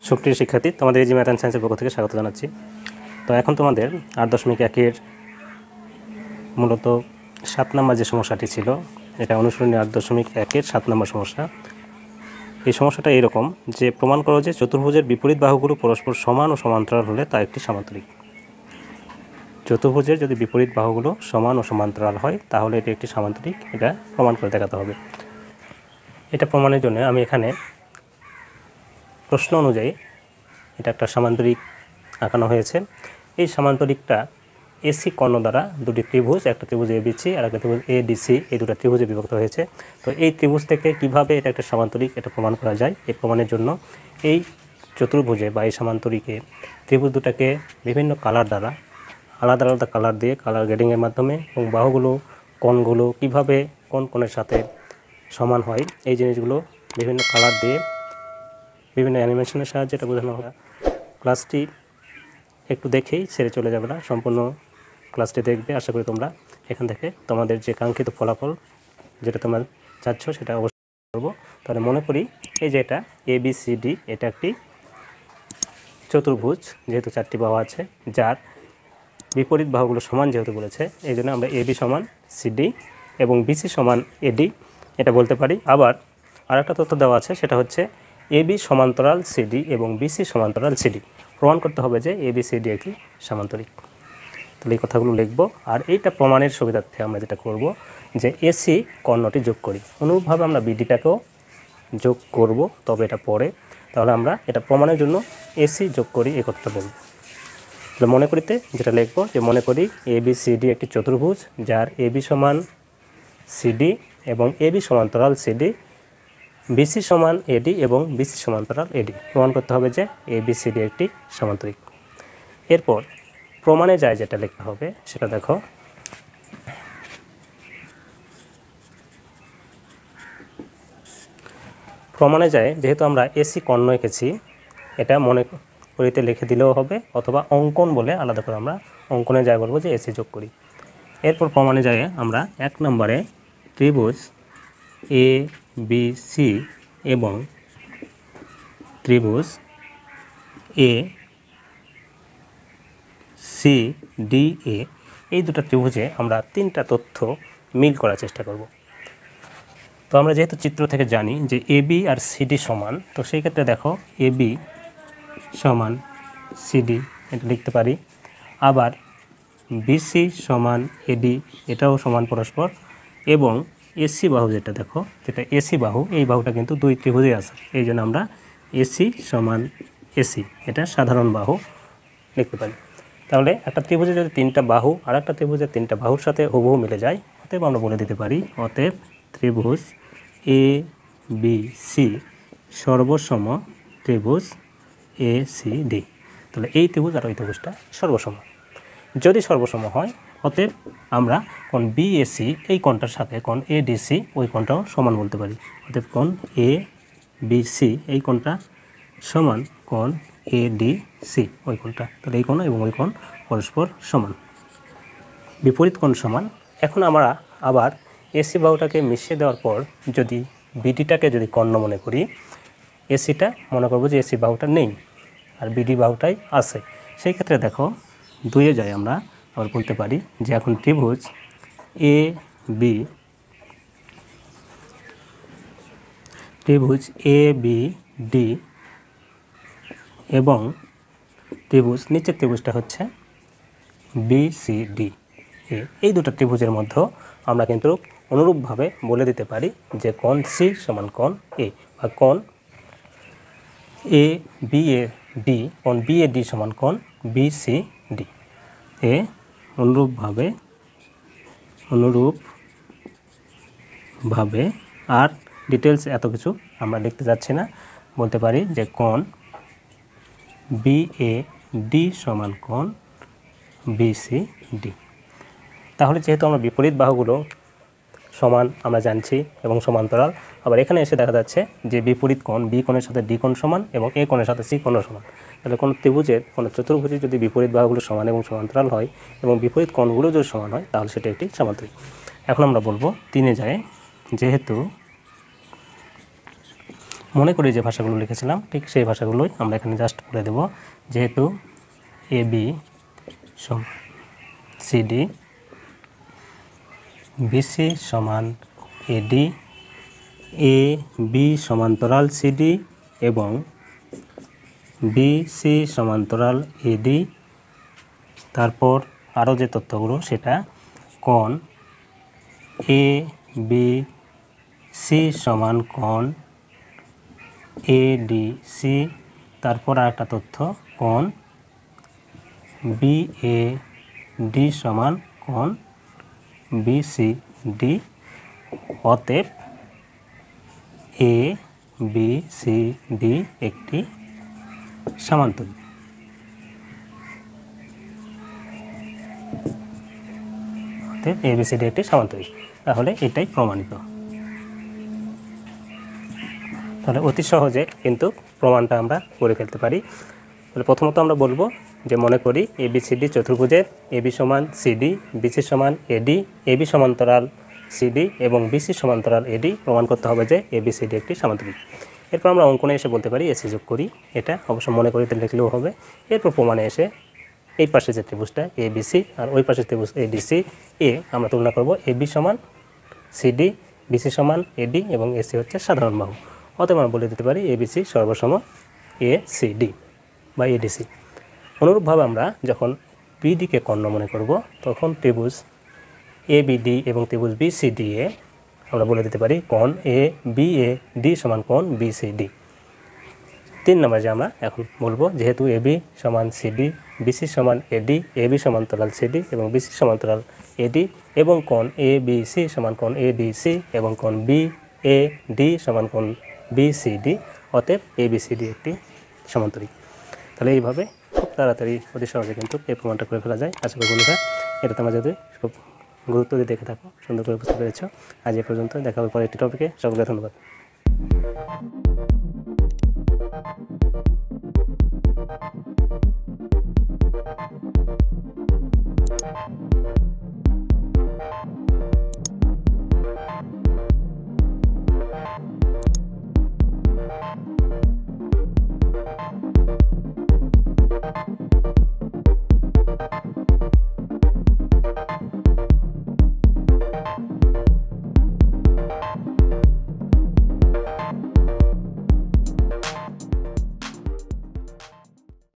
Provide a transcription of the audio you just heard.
সুপ্রিয় শিক্ষার্থী, তোমাদের ইজি ম্যাথ অ্যান্ড সায়েন্সের পক্ষ থেকে স্বাগত জানাচ্ছি। তো এখন তোমাদের 8.1-এর মূলত 7 নম্বর যে সমস্যাটি ছিল, এটা অনুসরণী 8.1-এর 7 নম্বর সমস্যা। এই সমস্যাটা এইরকম যে প্রমাণ করো যে চতুর্ভুজের বিপরীত বাহুগুলো পরস্পর সমান ও সমান্তরাল হলে তা একটি সামান্তরিক। চতুর্ভুজের যদি বিপরীত বাহুগুলো সমান ও সমান্তরাল হয় তাহলে এটি একটি সামান্তরিক, এটা প্রমাণ করে দেখাতে হবে। এটা প্রমাণের জন্য আমি এখানে প্রশ্ন অনুযায়ী এটা একটা সামান্তরিক আঁকানো হয়েছে। এই সামান্তরিকটা এসি কর্ণ দ্বারা দুটি ত্রিভুজ, একটা ত্রিভুজ এবিসি আর একটা ত্রিভুজ এডিসি, এই দুটো ত্রিভুজে বিভক্ত হয়েছে। তো এই ত্রিভুজ থেকে কিভাবে এটা একটা সামান্তরিক এটা প্রমাণ করা যায়, এই প্রমাণের জন্য এই চতুর্ভুজে বা এই সামান্তরিকে ত্রিভুজ দুটাকে বিভিন্ন কালার দ্বারা আলাদা আলাদা কালার দিয়ে কালার গ্রেডিংয়ের মাধ্যমে এবং বাহুগুলো কোণগুলো কিভাবে কোন কোণের সাথে সমান হয় এই জিনিসগুলো বিভিন্ন কালার দিয়ে বিভিন্ন অ্যানিমেশনের সাহায্যে এটা বোঝানো হয়। ক্লাসটি একটু দেখেই ছেড়ে চলে যাবে না, সম্পূর্ণ ক্লাসটি দেখবে। আশা করি তোমরা এখান থেকে তোমাদের যে কাঙ্ক্ষিত ফলাফল যেটা তোমরা চাচ্ছ সেটা অবশ্যই করবো। তাহলে মনে করি এই যে এটা ABCD, এটা একটি চতুর্ভুজ, যেহেতু 4টি বাহু আছে, যার বিপরীত বাহুগুলো সমান যেহেতু বলেছে এই জন্য আমরা AB সমান CD এবং BC সমান AD এটা বলতে পারি। আবার আরেকটা তথ্য দেওয়া আছে, সেটা হচ্ছে AB সমান্তরাল CD এবং BC সমান্তরাল CD। প্রমাণ করতে হবে যে ABCD একটি সামান্তরিক। তাহলে এই কথাগুলো লিখব। আর এইটা প্রমাণের সুবিধার্থে আমরা যেটা করব যে AC কর্ণটি যোগ করি, অনুরূপভাবে আমরা BDটাকেও যোগ করব, তবে এটা পরে। তাহলে আমরা এটা প্রমাণের জন্য AC যোগ করি এই কথাটা বলব। তাহলে মনে করিতে যেটা লিখব যে মনে করি ABCD একটি চতুর্ভুজ যার AB সমান CD এবং AB সমান্তরাল CD, BC সমান AD এবং BC সমান্তরাল AD। প্রমাণ করতে হবে যে ABCD একটি সামান্তরিক। এরপর প্রমাণে যায় যেটা লিখতে হবে সেটা দেখো। প্রমাণে যায় যেহেতু আমরা AC কর্ণ এঁকেছি, এটা মনে করিতে লিখে দিলেও হবে, অথবা অঙ্কন বলে আলাদা করে আমরা অঙ্কনে যায় বলবো যে AC যোগ করি। এরপর প্রমাণে যায় আমরা 1 নম্বরে ত্রিভুজ ABC এবং ত্রিভুজ ACDA এই দুটো ত্রিভুজে আমরা 3টা তথ্য মিল করার চেষ্টা করব। তো আমরা যেহেতু চিত্র থেকে জানি যে AB আর CD সমান, তো সেই ক্ষেত্রে দেখো AB সমান CD এটা লিখতে পারি। আবার BC সমান AD এটাও সমান পরস্পর, এবং AC বাহু যেটা দেখো, যেটা AC বাহু, এই বাহুটা কিন্তু দুই ত্রিভুজে আছে, এই জন্য আমরা AC সমান AC এটা সাধারণ বাহু লিখতে পারি। তাহলে একটা ত্রিভুজে যদি 3টা বাহু আর একটা ত্রিভুজের 3টা বাহুর সাথে হুবহু মিলে যায়, অতএব আমরা বলে দিতে পারি অতএব ত্রিভুজ ABC সর্বসম ত্রিভুজ ACD। তাহলে এই ত্রিভুজ আর ওই ত্রিভুজটা সর্বসম। যদি সর্বসম হয় অতএব আমরা কোণ BAC এই কোণটার সাথে কোণ ADC ওই কোণটাও সমান বলতে পারি। অতএব কোণ ABC এই কোণটা সমান কোণ ADC ওই কোণটা। তাহলে এই কোণ এবং ওই কোণ পরস্পর সমান, বিপরীত কোণ সমান। এখন আমরা আবার AC বাহুটাকে মিশিয়ে দেওয়ার পর যদি BDটাকে যদি কর্ণ মনে করি, ACটা মনে করবো যে AC বাহুটা নেই আর BD বাহুটাই আছে। সেই ক্ষেত্রে দেখো 2-এ যাই আমরা আবার বলতে পারি যে এখন ত্রিভুজ ABD এবং ত্রিভুজ নিচের ত্রিভুজটা হচ্ছে BCD, এই দুটো ত্রিভুজের মধ্যে আমরা কিন্তু অনুরূপভাবে বলে দিতে পারি যে কোণ C সমান কোণ A, বা কোণ ABAD কোণ BAD সমান কোণ BCD। অনুরূপভাবে আর ডিটেলস এত কিছু আমরা লিখতে যাচ্ছি না, বলতে পারি যে কোণ BAD সমান কোণ BCD। তাহলে যেহেতু আমরা বিপরীত বাহুগুলো সমান আমরা জানছি এবং সমান্তরাল, আবার এখানে এসে দেখা যাচ্ছে যে বিপরীত কোণ B কোণের সাথে D কোণ সমান এবং A কোণের সাথে C কোণও সমান। তাহলে কোনো ত্রিভুজের কোনো চতুর্ভুজের যদি বিপরীত বাহুগুলো সমান এবং সমান্তরাল হয় এবং বিপরীত কোণগুলো যদি সমান হয় তাহলে সেটা একটি সামান্তরিক। এখন আমরা বলবো 3-এ যায় যেহেতু মনে করি যে ভাষাগুলো লিখেছিলাম ঠিক সেই ভাষাগুলোই আমরা এখানে জাস্ট বলে দেব। যেহেতু AB সমান CD, BC সমান AD, AB সমান্তরাল CD এবং BC সমান্তরাল AD, তারপর আরও যে তথ্যগুলো সেটা কোণ ABC সমান কোণ ADC, তারপর আরেকটা তথ্য কোণ BAD সমান কোণ BCD। অতএব ABCD একটি সমান্তরিক। অতএব ABCD একটি সমান্তরিক, তাহলে এটাই প্রমাণিত। তাহলে অতি সহজে কিন্তু প্রমাণটা আমরা করে ফেলতে পারি। তাহলে প্রথমত আমরা বলবো যে মনে করি ABCD চতুর্ভুজের AB সমান CD, BC সমান AD, AB সমান্তরাল CD এবং BC সমান্তরাল AD প্রমাণ করতে হবে যে ABCD একটি সমান্তরিক। এরপর আমরা অঙ্কনে এসে বলতে পারি AC যোগ করি, এটা অবশ্য মনে করিতে লিখলেও হবে। এরপর প্রমাণে এসে এই পাশে যে ত্রিভুজটা ABC আর ওই পাশের ত্রিভুজ ADC আমরা তুলনা করব AB সমান CD, BC সমান AD এবং AC হচ্ছে সাধারণ বাহু। অতএব আমরা বলে দিতে পারি ABC সর্বসম ACD বা ADC। অনুরূপভাবে আমরা যখন BD কে কর্ণ মনে করব তখন ত্রিভুজ ABD এবং ত্রিভুজ BCD আমরা বলে দিতে পারি কোণ ABAD সমান কোণ BCD। 3 নম্বর যে আমরা এখন বলবো যেহেতু AB সমান CD, BC সমান AD, AB সমান্তরাল CD এবং BC সমান্তরাল AD এবং কোণ ABC সমান কোণ ADC এবং কোণ BAD সমান কোণ BCD, অতএব ABCD একটি সমান্তরিক। তাহলে এইভাবে খুব তাড়াতাড়ি অতি সহজে কিন্তু এই প্রমাণটা করে ফেলা যায়। আশা করি বন্ধুরা এটা তোমরা যদি খুব গুরুত্ব দিয়ে দেখে থাকো, সুন্দর করে বুঝতে পেরেছ। আজ এ পর্যন্ত, দেখা হবে পরে একটি টপিকে। সকলকে ধন্যবাদ।